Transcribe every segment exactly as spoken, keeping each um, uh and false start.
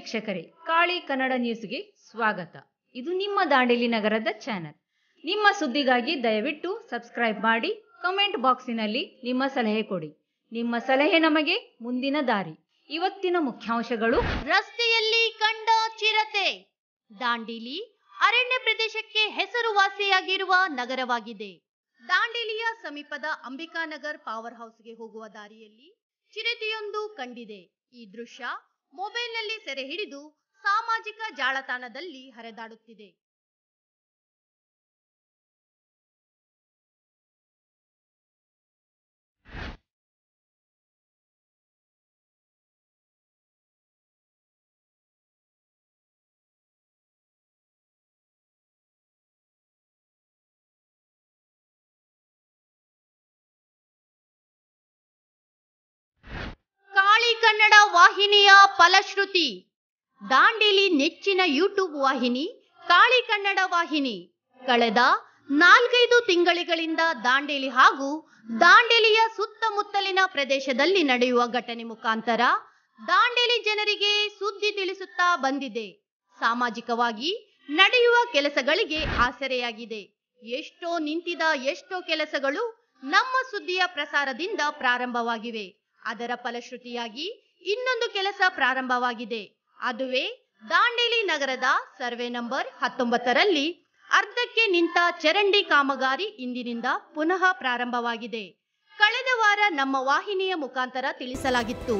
ವೀಕ್ಷಕರೇ, ಕಾಳಿ ಕನ್ನಡ ನ್ಯೂಸ್ಗೆ ಸ್ವಾಗತ. ಇದು ನಿಮ್ಮ ದಾಂಡೇಲಿ ನಗರದ ಚಾನೆಲ್. ನಿಮ್ಮ ಸುದ್ದಿಗಾಗಿ ದಯವಿಟ್ಟು ಸಬ್ಸ್ಕ್ರೈಬ್ ಮಾಡಿ, ಕಮೆಂಟ್ ಬಾಕ್ಸಿನಲ್ಲಿ ನಿಮ್ಮ ಸಲಹೆ ಕೊಡಿ. ನಿಮ್ಮ ಸಲಹೆ ನಮಗೆ ಮುಂದಿನ ದಾರಿ. ಇವತ್ತಿನ ಮುಖ್ಯಾಂಶಗಳು: ರಸ್ತೆಯಲ್ಲಿ ಕಂಡ ಚಿರತೆ. ದಾಂಡೇಲಿ ಅರಣ್ಯ ಪ್ರದೇಶಕ್ಕೆ ಹೆಸರುವಾಸಿಯಾಗಿರುವ ನಗರವಾಗಿದೆ. ದಾಂಡೇಲಿಯ ಸಮೀಪದ ಅಂಬಿಕಾನಗರ್ ಪವರ್ ಹೌಸ್ಗೆ ಹೋಗುವ ದಾರಿಯಲ್ಲಿ ಚಿರತೆಯೊಂದು ಕಂಡಿದೆ. ಈ ದೃಶ್ಯ ಮೊಬೈಲ್ನಲ್ಲಿ ಸೆರೆ ಹಿಡಿದು ಸಾಮಾಜಿಕ ಜಾಲತಾಣದಲ್ಲಿ ಹರಿದಾಡುತ್ತಿದೆ. ಕಾಳಿ ಕನ್ನಡ ವಾಹಿನಿಯ ಫಲಶ್ರುತಿ. ದಾಂಡೇಲಿ ನೆಚ್ಚಿನ ಯೂಟ್ಯೂಬ್ ವಾಹಿನಿ ಕಾಳಿ ಕನ್ನಡ ವಾಹಿನಿ ಕಳೆದ ನಾಲ್ಕೈದು ತಿಂಗಳಿಂದ ದಾಂಡೇಲಿ ಹಾಗೂ ದಾಂಡೇಲಿಯ ಸುತ್ತಮುತ್ತಲಿನ ಪ್ರದೇಶದಲ್ಲಿ ನಡೆಯುವ ಘಟನೆ ಮುಖಾಂತರ ದಾಂಡೇಲಿ ಜನರಿಗೆ ಸುದ್ದಿ ತಿಳಿಸುತ್ತಾ ಬಂದಿದೆ. ಸಾಮಾಜಿಕವಾಗಿ ನಡೆಯುವ ಕೆಲಸಗಳಿಗೆ ಆಸರೆಯಾಗಿದೆ. ಎಷ್ಟೋ ನಿಂತಿದ ಎಷ್ಟೋ ಕೆಲಸಗಳು ನಮ್ಮ ಸುದ್ದಿಯ ಪ್ರಸಾರದಿಂದ ಪ್ರಾರಂಭವಾಗಿವೆ. ಅದರ ಫಲಶ್ರುತಿಯಾಗಿ ಇನ್ನೊಂದು ಕೆಲಸ ಪ್ರಾರಂಭವಾಗಿದೆ. ಅದುವೇ ದಾಂಡೇಲಿ ನಗರದ ಸರ್ವೆ ನಂಬರ್ ಹತ್ತೊಂಬತ್ತರಲ್ಲಿ ಅರ್ಧಕ್ಕೆ ನಿಂತ ಚರಂಡಿ ಕಾಮಗಾರಿ ಇಂದಿನಿಂದ ಪುನಃ ಪ್ರಾರಂಭವಾಗಿದೆ. ಕಳೆದ ವಾರ ನಮ್ಮ ವಾಹಿನಿಯ ಮುಖಾಂತರ ತಿಳಿಸಲಾಗಿತ್ತು.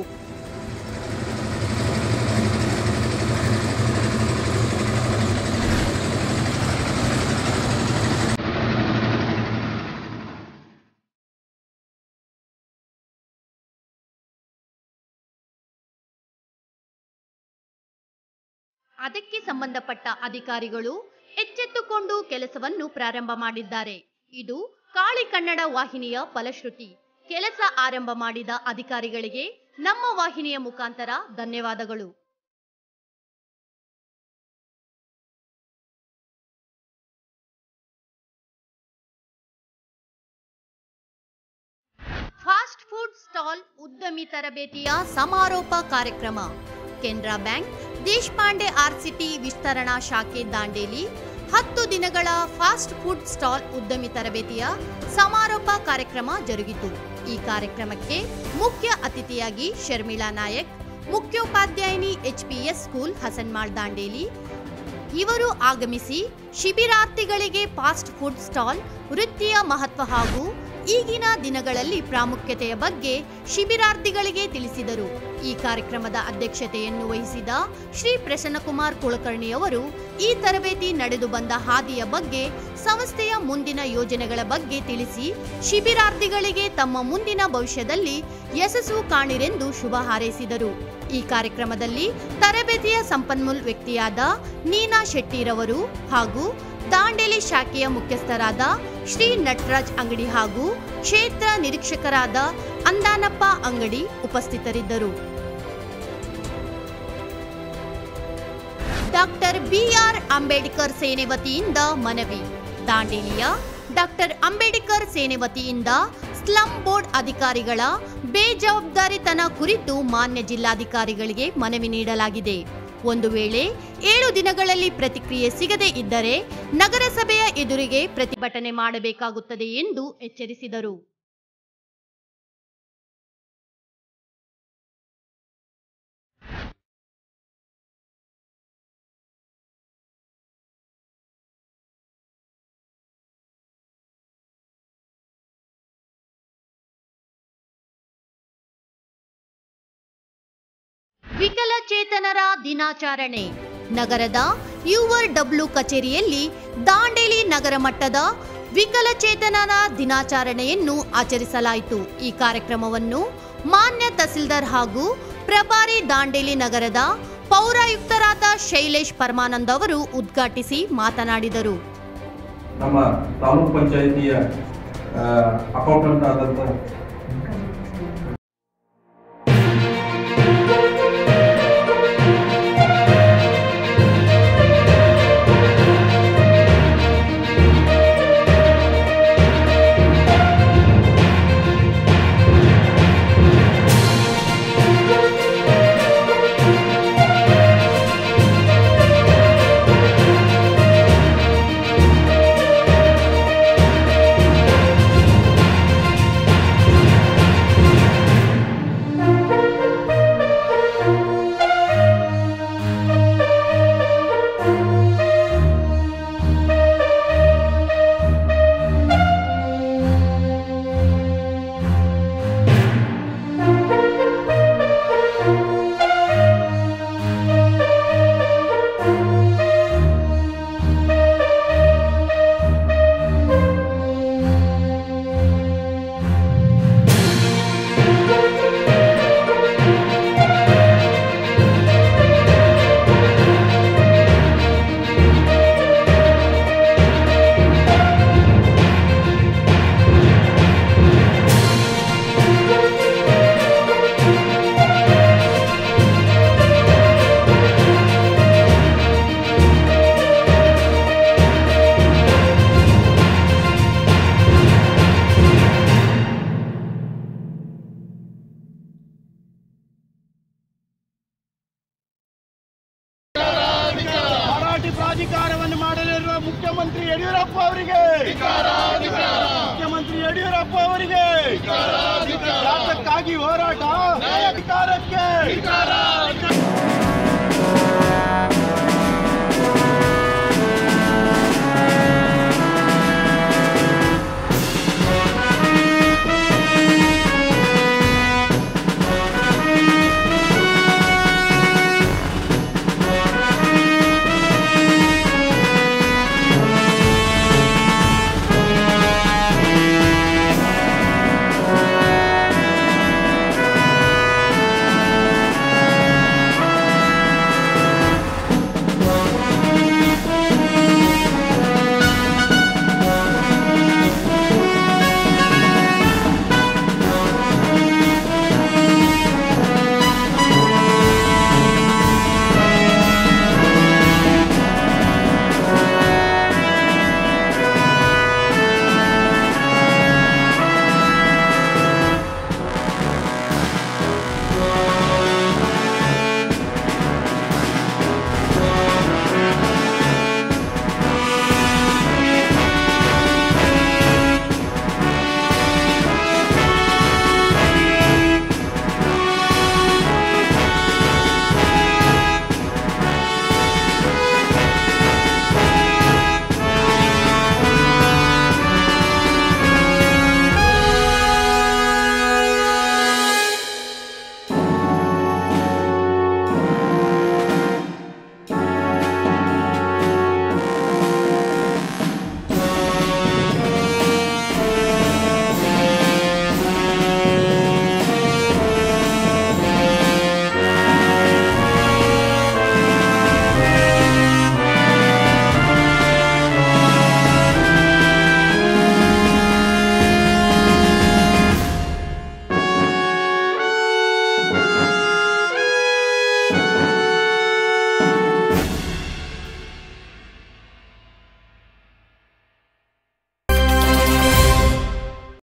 ಅದಕ್ಕೆ ಸಂಬಂಧಪಟ್ಟ ಅಧಿಕಾರಿಗಳು ಎಚ್ಚೆತ್ತುಕೊಂಡು ಕೆಲಸವನ್ನು ಪ್ರಾರಂಭ ಮಾಡಿದ್ದಾರೆ. ಇದು ಕಾಳಿ ಕನ್ನಡ ವಾಹಿನಿಯ ಫಲಶ್ರುತಿ. ಕೆಲಸ ಆರಂಭ ಮಾಡಿದ ಅಧಿಕಾರಿಗಳಿಗೆ ನಮ್ಮ ವಾಹಿನಿಯ ಮುಖಾಂತರ ಧನ್ಯವಾದಗಳು. ಫಾಸ್ಟ್ ಫುಡ್ ಸ್ಟಾಲ್ ಉದ್ಯಮಿ ತರಬೇತಿಯ ಸಮಾರೋಪ ಕಾರ್ಯಕ್ರಮ. ಕೆನರಾ ಬ್ಯಾಂಕ್ ದೇಶಪಾಂಡೆ ಆರ್ಸಿಟಿ ವಿಸ್ತರಣಾ ಶಾಖೆ ದಾಂಡೇಲಿ ಹತ್ತು ದಿನಗಳ ಫಾಸ್ಟ್ ಫುಡ್ ಸ್ಟಾಲ್ ಉದ್ಯಮಿ ತರಬೇತಿಯ ಸಮಾರೋಪ ಕಾರ್ಯಕ್ರಮ ಜರುಗಿತು. ಈ ಕಾರ್ಯಕ್ರಮಕ್ಕೆ ಮುಖ್ಯ ಅತಿಥಿಯಾಗಿ ಶರ್ಮಿಳಾ ನಾಯಕ್, ಮುಖ್ಯೋಪಾಧ್ಯಾಯಿನಿ ಎಚ್ಪಿಎಸ್ ಸ್ಕೂಲ್ ಹಸನ್ಮಾಳ್ ದಾಂಡೇಲಿ ಇವರು ಆಗಮಿಸಿ ಶಿಬಿರಾರ್ಥಿಗಳಿಗೆ ಫಾಸ್ಟ್ ಫುಡ್ ಸ್ಟಾಲ್ ವೃತ್ತಿಯ ಮಹತ್ವ ಹಾಗೂ ಈಗಿನ ದಿನಗಳಲ್ಲಿ ಪ್ರಾಮುಖ್ಯತೆಯ ಬಗ್ಗೆ ಶಿಬಿರಾರ್ಥಿಗಳಿಗೆ ತಿಳಿಸಿದರು. ಈ ಕಾರ್ಯಕ್ರಮದ ಅಧ್ಯಕ್ಷತೆಯನ್ನು ವಹಿಸಿದ ಶ್ರೀ ಪ್ರಸನ್ನಕುಮಾರ್ ಕುಲಕರ್ಣಿ ಅವರು ಈ ತರಬೇತಿ ನಡೆದು ಬಂದ ಹಾದಿಯ ಬಗ್ಗೆ, ಸಂಸ್ಥೆಯ ಮುಂದಿನ ಯೋಜನೆಗಳ ಬಗ್ಗೆ ತಿಳಿಸಿ ಶಿಬಿರಾರ್ಥಿಗಳಿಗೆ ತಮ್ಮ ಮುಂದಿನ ಭವಿಷ್ಯದಲ್ಲಿ ಯಶಸ್ಸು ಕಾಣಿರೆಂದು ಶುಭ ಹಾರೈಸಿದರು. ಈ ಕಾರ್ಯಕ್ರಮದಲ್ಲಿ ತರಬೇತಿಯ ಸಂಪನ್ಮೂಲ ವ್ಯಕ್ತಿಯಾದ ನೀನಾ ಶೆಟ್ಟಿರವರು ಹಾಗೂ ದಾಂಡೇಲಿ ಶಾಖೆಯ ಮುಖ್ಯಸ್ಥರಾದ ಶ್ರೀ ನಟರಾಜ್ ಅಂಗಡಿ ಹಾಗೂ ಕ್ಷೇತ್ರ ನಿರೀಕ್ಷಕರಾದ ಅಂದಾನಪ್ಪ ಅಂಗಡಿ ಉಪಸ್ಥಿತರಿದ್ದರು. ಡಾಕ್ಟರ್ ಬಿಆರ್ ಅಂಬೇಡ್ಕರ್ ಸೇನೆ ವತಿಯಿಂದ ಮನವಿ. ದಾಂಡೇಲಿಯ ಡಾಕ್ಟರ್ ಅಂಬೇಡ್ಕರ್ ಸೇನೆ ವತಿಯಿಂದ ಸ್ಲಂ ಬೋರ್ಡ್ ಅಧಿಕಾರಿಗಳ ಬೇಜವಾಬ್ದಾರಿತನ ಕುರಿತು ಮಾನ್ಯ ಜಿಲ್ಲಾಧಿಕಾರಿಗಳಿಗೆ ಮನವಿ ನೀಡಲಾಗಿದೆ. ಒಂದು ವೇಳೆ ಏಳು ದಿನಗಳಲ್ಲಿ ಪ್ರತಿಕ್ರಿಯೆ ಸಿಗದೇ ಇದ್ದರೆ ನಗರಸಭೆಯ ಎದುರಿಗೆ ಪ್ರತಿಭಟನೆ ಮಾಡಬೇಕಾಗುತ್ತದೆ ಎಂದು ಎಚ್ಚರಿಸಿದರು. ವಿಕಲಚೇತನರ ದಿನಾಚರಣೆ. ನಗರದ ಯುಆರ್ ಡಬ್ಲ್ಯೂ ಕಚೇರಿಯಲ್ಲಿ ದಾಂಡೇಲಿ ನಗರ ಮಟ್ಟದ ವಿಕಲಚೇತನರ ದಿನಾಚರಣೆಯನ್ನು ಆಚರಿಸಲಾಯಿತು. ಈ ಕಾರ್ಯಕ್ರಮವನ್ನು ಮಾನ್ಯ ತಹಸೀಲ್ದಾರ್ ಹಾಗೂ ಪ್ರಭಾರಿ ದಾಂಡೇಲಿ ನಗರದ ಪೌರಾಯುಕ್ತರಾದ ಶೈಲೇಶ್ ಪರಮಾನಂದ್ ಅವರು ಉದ್ಘಾಟಿಸಿ ಮಾತನಾಡಿದರು. ನಮ್ಮ ತಾಲೂಕು ಪಂಚಾಯಿತಿಯ ಅಕೌಂಟೆಂಟ್ ಆದಂತ ಮುಖ್ಯಮಂತ್ರಿ ಯಡಿಯೂರಪ್ಪ ಅವರಿಗೆ ಮುಖ್ಯಮಂತ್ರಿ ಯಡಿಯೂರಪ್ಪ ಅವರಿಗೆ ಯಾತಕ್ಕಾಗಿ ಹೋರಾಟ ಅಧಿಕಾರಕ್ಕೆ